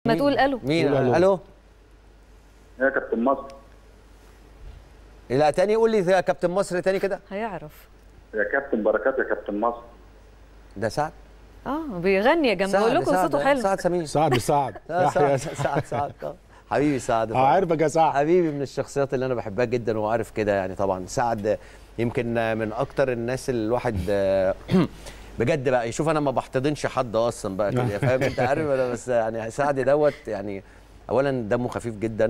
ما تقول الو. مين؟ الو يا كابتن مصر. لا تاني قول لي يا كابتن مصر تاني كده. هيعرف. يا كابتن بركات يا كابتن مصر. ده سعد. بيغني يا جماعه، بقول لكم صوته حلو. سعد سمير. سعد سعد حبيبي سعد. عارفك يا سعد. حبيبي من الشخصيات اللي انا بحبها جدا وعارف كده يعني. طبعا سعد يمكن من اكتر الناس اللي الواحد بجد بقى يشوف. انا ما بحتضنش حد اصلا بقى كده، فاهم انت عارف انا. بس يعني سعد دوت يعني اولا دمه خفيف جدا.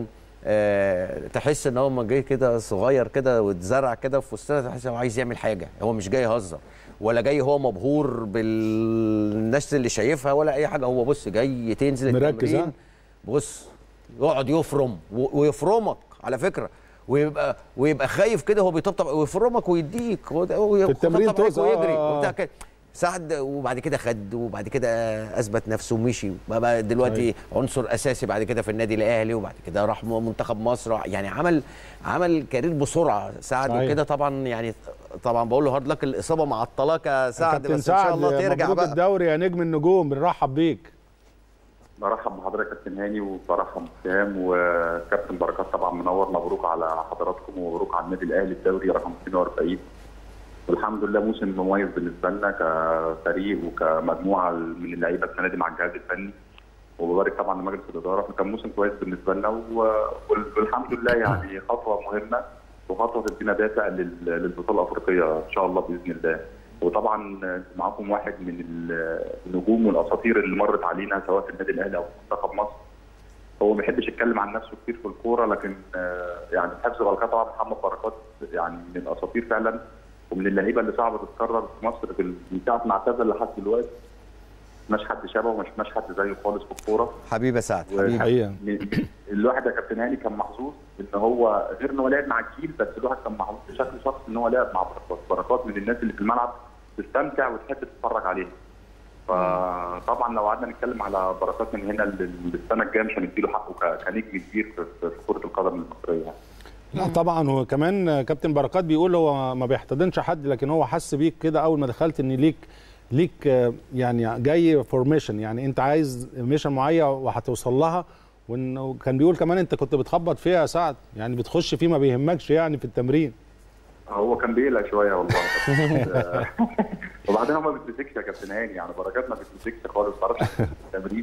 تحس ان هو لما جاي كده صغير كده واتزرع كده في وسطنا، تحس ان هو عايز يعمل حاجه. هو مش جاي يهزر ولا جاي هو مبهور بالناس اللي شايفها ولا اي حاجه. هو بص جاي تنزل مركز. بص يقعد يفرم ويفرمك على فكره، ويبقى خايف كده. هو بيطبطب ويفرمك ويديك في التمرين ويجري سعد. وبعد كده خد، وبعد كده اثبت نفسه ومشي بقى دلوقتي عنصر اساسي بعد كده في النادي الاهلي، وبعد كده راح منتخب مصر. يعني عمل كارير بسرعه سعد وكده. طبعا يعني طبعا بقول له هارد لك. الاصابه معطلاك يا سعد، بس ان شاء الله ترجع بقى. الدوري يا نجم النجوم، بنرحب بيك. برحب بحضرتك كابتن هاني، وبرحب بسام وكابتن بركات. طبعا منور، مبروك على حضراتكم ومبروك على النادي الاهلي الدوري رقم 42. والحمد لله موسم مميز بالنسبه لنا كفريق وكمجموعه من اللعيبه السنه دي مع الجهاز الفني. وببارك طبعا لمجلس الاداره، فكان موسم كويس بالنسبه لنا والحمد لله يعني خطوه مهمه وخطوه تدينا دافع للبطوله الافريقيه ان شاء الله باذن الله. وطبعا معاكم واحد من النجوم والاساطير اللي مرت علينا سواء في النادي الاهلي او في منتخب مصر. هو ما بيحبش يتكلم عن نفسه كتير في الكوره، لكن يعني حفظ بركات طبعا محمد بركات يعني من الاساطير فعلا، ومن اللعيبه اللي صعبه تتكرر في مصر من ساعه ما اعتزل لحد دلوقتي. مش حد شبهه ومش حد زيه خالص في الكوره. حبيبي سعد حبيبي. الواحد يا كابتن هاني كان محظوظ ان هو غير ان هو لعب مع الجيل، بس الواحد كان محظوظ بشكل شخصي ان هو لعب مع بركات من الناس اللي في الملعب تستمتع وتحب تتفرج عليه. فطبعا لو قعدنا نتكلم على بركات من هنا للسنه الجايه مش هنديله حقه كنجم كبير في كره القدم المصريه. لا طبعا. هو كمان كابتن بركات بيقول هو ما بيحتضنش حد، لكن هو حس بيك كده اول ما دخلت ان ليك يعني جاي فورميشن، يعني انت عايز ميشن معين وهتوصل لها. وانه كان بيقول كمان انت كنت بتخبط فيها يا سعد، يعني بتخش فيه ما بيهمكش يعني في التمرين. هو كان بيقلق شويه والله. وبعدين هو ما بيتمسكش يا كابتن هاني، يعني بركات ما بيتمسكش خالص، ما تعرفش في التمرين.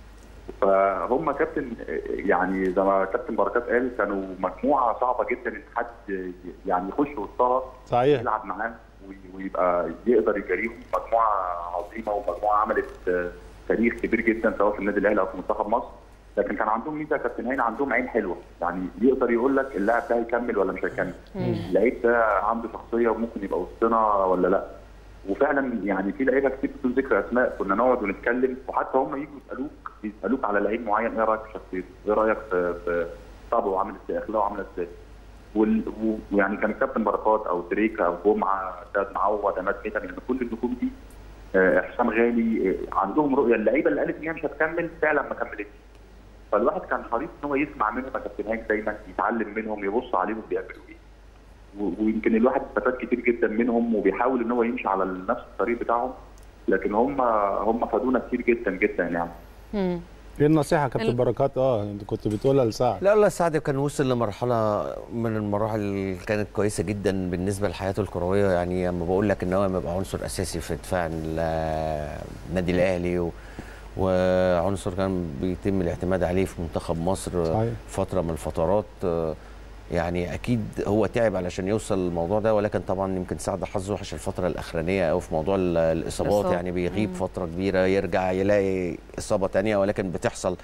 فهم كابتن يعني زي ما كابتن بركات قال كانوا مجموعه صعبه جدا ان حد يعني يخش وسطها صحيح يلعب معاه ويبقى يقدر يجاريهم. مجموعه عظيمه ومجموعه عملت تاريخ كبير جدا سواء في النادي الاهلي او في منتخب مصر. لكن كان عندهم ميزه يا كابتن هاني، عندهم عين حلوه، يعني يقدر يقول لك اللاعب ده هيكمل ولا مش هيكمل، اللعيب ده عنده شخصيه وممكن يبقى وسطنا ولا لا. وفعلا يعني في لعيبه كتير بدون ذكر اسماء كنا نقعد ونتكلم، وحتى هم يجوا يسالوك على لعيب معين، ايه رايك في شخصيته؟ ايه رايك في طبعه عامل ازاي؟ اخلاقه عامله ازاي؟ ويعني كان الكابتن بركات او تريكا او جمعه سيد معوض عماد ميتا، يعني كل النجوم دي حسام غالي عندهم رؤيه. اللعيبه اللي قالت ان هي مش هتكمل فعلا ما كملتش. فالواحد كان حريص ان هو يسمع منهم يا كابتن هاني دايما، يتعلم منهم، يبص عليهم بيعملوا ايه. ويمكن الواحد استفاد كتير جدا منهم وبيحاول ان هو يمشي على نفس الطريق بتاعهم، لكن هم فادونا كتير جدا جدا يعني. ايه النصيحه كابتن بركات انت كنت بتقولها لسعد؟ لا سعد كان وصل لمرحله من المراحل اللي كانت كويسه جدا بالنسبه لحياته الكرويه. يعني لما بقول لك ان هو يبقى عنصر اساسي في دفاع النادي الاهلي وعنصر كان بيتم الاعتماد عليه في منتخب مصر صحيح. فتره من الفترات. يعني اكيد هو تعب علشان يوصل للموضوع ده، ولكن طبعا يمكن سعد حظه وحش الفتره الاخرانيه او في موضوع الاصابات. يعني بيغيب فتره كبيره يرجع يلاقي اصابه ثانيه، ولكن بتحصل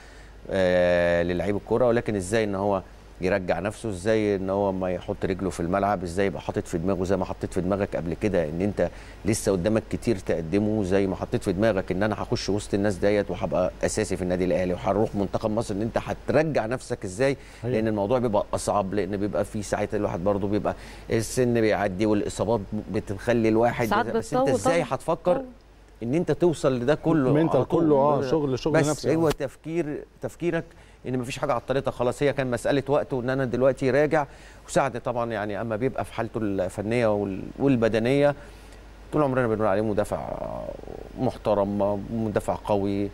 للعيب الكوره. ولكن ازاي ان هو يرجع نفسه، ازاي ان هو ما يحط رجله في الملعب، ازاي يبقى حاطط في دماغه زي ما حطيت في دماغك قبل كده ان انت لسه قدامك كتير تقدمه، زي ما حطيت في دماغك ان انا هخش وسط الناس ديت وهبقى اساسي في النادي الاهلي وهروح منتخب مصر، ان انت هترجع نفسك ازاي. لان الموضوع بيبقى اصعب، لان بيبقى في ساعات الواحد برضه بيبقى السن بيعدي والاصابات بتخلي الواحد، بس انت ازاي هتفكر ان انت توصل لده كله منتال كله شغل بس نفسي. هو تفكيرك ان مفيش حاجه عطلتها خلاص، هي كان مساله وقت وان انا دلوقتي راجع. وسعد طبعا يعني اما بيبقى في حالته الفنيه والبدنيه طول عمرنا بنقول عليه مدافع محترم، مدافع قوي،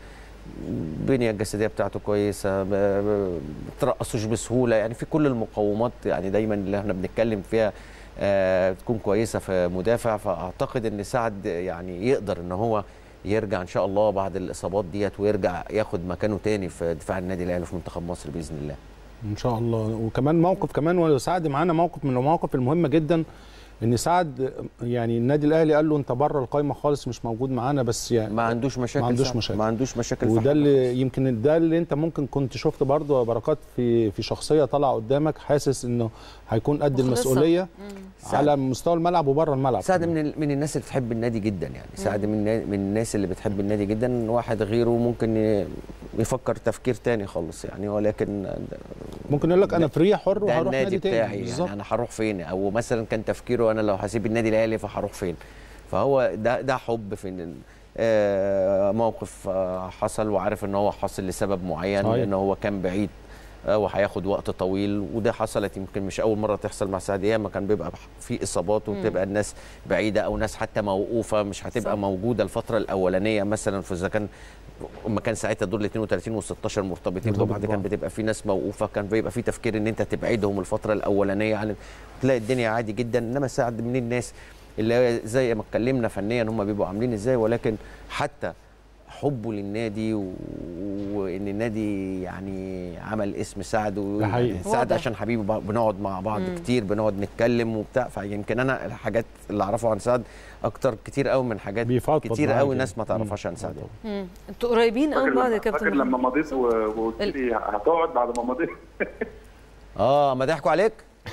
البنيه الجسديه بتاعته كويسه، ما بترقصوش بسهوله، يعني في كل المقومات يعني دايما اللي احنا بنتكلم فيها تكون كويسه في مدافع. فاعتقد ان سعد يعني يقدر ان هو يرجع ان شاء الله بعد الاصابات ديت، ويرجع ياخد مكانه تاني في دفاع النادي الاهلي في منتخب مصر باذن الله ان شاء الله. وكمان موقف كمان وسعد معانا موقف من المواقف المهمه جدا، ان سعد يعني النادي الاهلي قال له انت بره القايمه خالص مش موجود معانا، بس يعني ما عندوش مشاكل، ما عندوش مشاكل وده اللي يمكن ده اللي انت ممكن كنت شفت برضه بركات في شخصيه طالعه قدامك، حاسس انه هيكون قد المسؤوليه على مستوى الملعب وبره الملعب. سعد من الناس اللي بتحب النادي جدا، يعني سعد من الناس اللي بتحب النادي جدا. واحد غيره ممكن يفكر تفكير تاني خالص يعني، ولكن ممكن يقول لك انا فري حر وهروح نادي تاني بتاعي يعني انا هروح فين، او مثلا كان تفكيره انا لو هسيب النادي الاهلي فهروح فين. فهو ده حب في موقف حصل، وعارف ان هو حاصل لسبب معين، ان هو كان بعيد وهياخد وقت طويل، وده حصلت يمكن مش اول مره تحصل مع سعد. ياما كان بيبقى في اصابات وبتبقى الناس بعيده او ناس حتى موقوفه مش هتبقى موجوده الفتره الاولانيه، مثلا في اذا كان ما كان ساعتها دور ال 32 وال 16 مرتبطين ببعض، كان بتبقى في ناس موقوفه، كان بيبقى في تفكير ان انت تبعدهم الفتره الاولانيه، يعني تلاقي الدنيا عادي جدا. انما سعد من الناس اللي زي ما اتكلمنا فنيا هم بيبقوا عاملين ازاي، ولكن حتى حبه للنادي وان النادي يعني عمل اسم سعد سعد عشان حبيبي، بنقعد مع بعض كتير، بنقعد نتكلم وبتاع. فيمكن انا الحاجات اللي اعرفها عن سعد اكتر كتير قوي من حاجات كتير قوي ناس ما تعرفهاش عن سعد. انتوا قريبين قوي من بعض يا كابتن. فاكر لما مضيت وقلت لي هتقعد بعد ما مضيت؟ ما ضحكوا عليك؟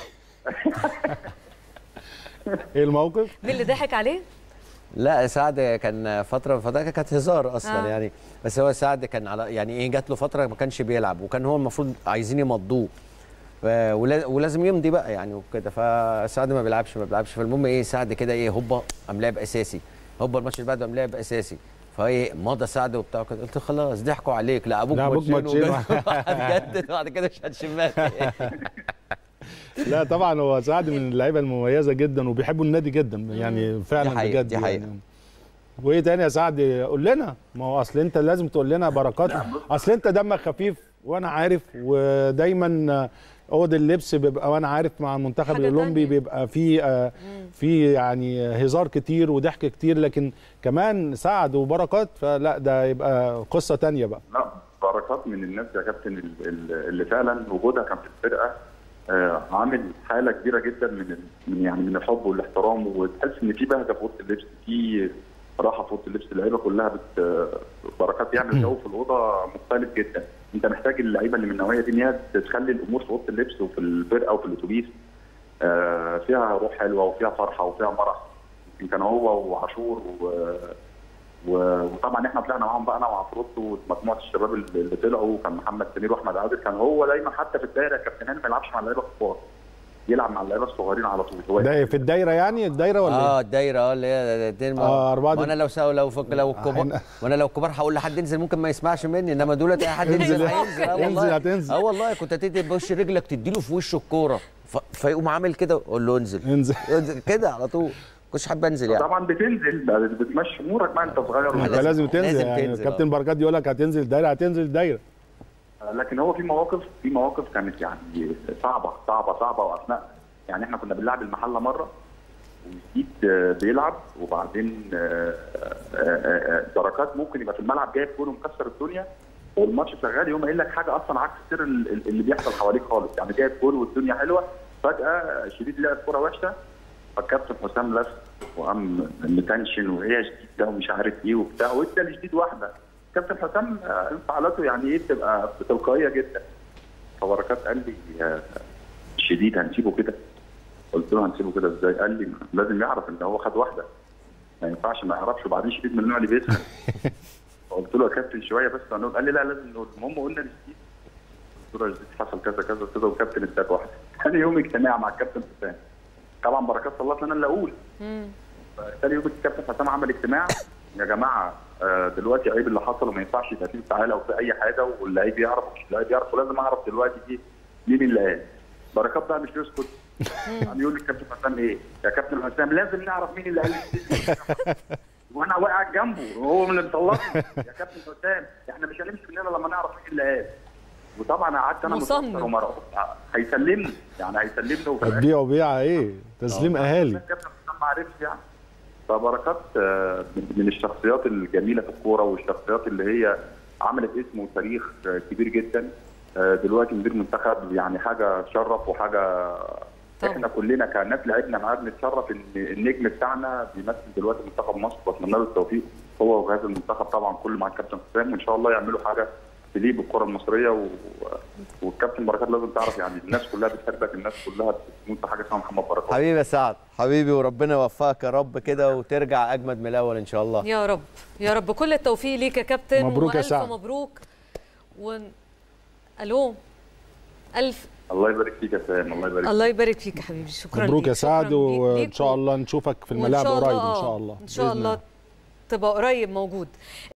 ايه الموقف؟ مين اللي ضحك عليه؟ لا سعد كان فتره فده كانت هزار اصلا يعني، بس هو سعد كان على يعني ايه، جات له فتره ما كانش بيلعب، وكان هو المفروض عايزين يمضوه ولازم يمضي بقى يعني وكده. فسعد ما بيلعبش. فالمهم ايه، سعد كده ايه هوبا قام لاعب اساسي، هوبا الماتش اللي بعده قام لاعب اساسي، فايه مضى سعد وبتاع كده. قلت خلاص ضحكوا عليك، لا ابوك ماتشين بجد بعد كده مش هتشمك. لا طبعا هو سعد من اللعيبه المميزه جدا وبيحبوا النادي جدا يعني فعلا بجد دي حقيقة. يعني. وايه تاني يا سعد؟ قول لنا، ما هو اصل انت لازم تقول لنا بركات، اصل انت دمك خفيف وانا عارف، ودايما اوض اللبس بيبقى وانا عارف مع المنتخب الاولمبي بيبقى في يعني هزار كتير وضحك كتير، لكن كمان سعد وبركات فلا ده يبقى قصه تانية بقى. لا بركات من الناس يا كابتن اللي فعلا وجودها كان في الفرقه عامل حاله كبيره جدا من الحب والاحترام، وتحس ان في بهجه في اوضه اللبس، في راحه في اوضه اللبس، اللعيبه كلها بركات بيعمل جو في الاوضه مختلف جدا. انت محتاج اللعيبه اللي من النوعيه دي ان هي تخلي الامور في اوضه اللبس وفي الفرقه وفي الاتوبيس فيها روح حلوه وفيها فرحه وفيها مرح. يمكن كان هو وعاشور وطبعا احنا طلعنا معاهم بقى انا وعفروتو ومجموعه الشباب اللي طلعوا، كان محمد سمير واحمد عادل. كان هو دايما حتى في الدايره كابتن هاني ما يلعبش مع اللعيبه الكبار، يلعب مع اللعيبه الصغيرين على طول. ده في الدايره يعني الدايره ولا الدايره اللي هي وانا لو كبار هقول لحد انزل ممكن ما يسمعش مني، انما دول اي حد ينزل هينزل. والله هتنزل. والله كنت هتدي بوش رجلك تديله في وشه الكوره فيقوم عامل كده قول له انزل كده على طول. كنتش حابب انزل يعني. طبعا بتنزل بتمشي امورك بقى انت صغير لازم تنزل يعني. كابتن بركات يقول لك هتنزل الدايره هتنزل الدايره. لكن هو في مواقف كانت يعني صعبه واثناء يعني احنا كنا بنلعب المحله مره وجديد بيلعب، وبعدين بركات ممكن يبقى في الملعب جايب جول ومكسر الدنيا والماتش شغال، يقوم قايل لك حاجه اصلا عكس السر اللي بيحصل حواليك خالص. يعني جايب جول والدنيا حلوه، فجاه شديد لعب كوره وحشه، فالكابتن حسام لف وقام متنشن وهي جديد ده ومش عارف ايه وبتاع، وادى لجديد واحده. كابتن حسام انفعالاته يعني ايه بتبقى تلقائيه جدا. فبركات قال لي شديد هنسيبه كده؟ قلت له هنسيبه كده ازاي؟ قال لي لازم يعرف ان هو خد واحده، ما ينفعش ما يعرفش. وبعدين شديد من النوع اللي بيسخن. فقلت له يا كابتن شويه بس. قال لي لا لازم نقول. المهم قلنا لشديد، قلت له يا جديد حصل كذا كذا كذا وكابتن اداك واحده. ثاني يوم اجتماع مع الكابتن حسام، طبعا بركات طلعت لنا اللي اقول. ثاني يوم الكابتن حسام عمل اجتماع، يا جماعه دلوقتي عيب اللي حصل وما ينفعش يبقى فيه تعالى او في اي حاجه، واللعيب يعرف ومش اللعيب يعرف، ولازم اعرف دلوقتي دي مين اللي قال. بركات بقى مش يسكت، عم يقول للكابتن حسام ايه؟ يا كابتن حسام لازم نعرف مين اللي قال. وانا واقع جنبه وهو من اللي مطلعني يا كابتن حسام احنا مش هنمشي من هنا لما نعرف مين اللي قال. وطبعا قعدت انا متوتر ومرعوب، هيسلمني هتبيعوا بيعه ايه؟ تسليم اهالي. الكابتن حسام ما عرفش يعني. فبركات من الشخصيات الجميله في الكوره والشخصيات اللي هي عملت اسم وتاريخ كبير جدا. دلوقتي مدير منتخب يعني حاجه تشرف وحاجه طبعا. احنا كلنا كناس لعبنا معاه بنتشرف ان النجم بتاعنا بيمثل دلوقتي منتخب مصر، واتمنى له التوفيق هو وجهاز المنتخب طبعا كله مع الكابتن حسام، وان شاء الله يعملوا حاجه تليق بالكره المصريه والكابتن بركات لازم تعرف يعني الناس كلها بتحبك، الناس كلها بتموت حاجه اسمها محمد بركات. حبيبي يا سعد، حبيبي، وربنا يوفقك يا رب كده وترجع اجمد من الاول ان شاء الله. يا رب يا رب، كل التوفيق ليك يا كابتن. مبروك يا سعد. مبروك. الو الله يبارك فيك يا سام، الله يبارك فيك. الله يبارك فيك يا حبيبي، شكرا مبروك يا سعد، وان شاء الله نشوفك في الملاعب قريب ان شاء الله. ان شاء الله تبقى قريب موجود.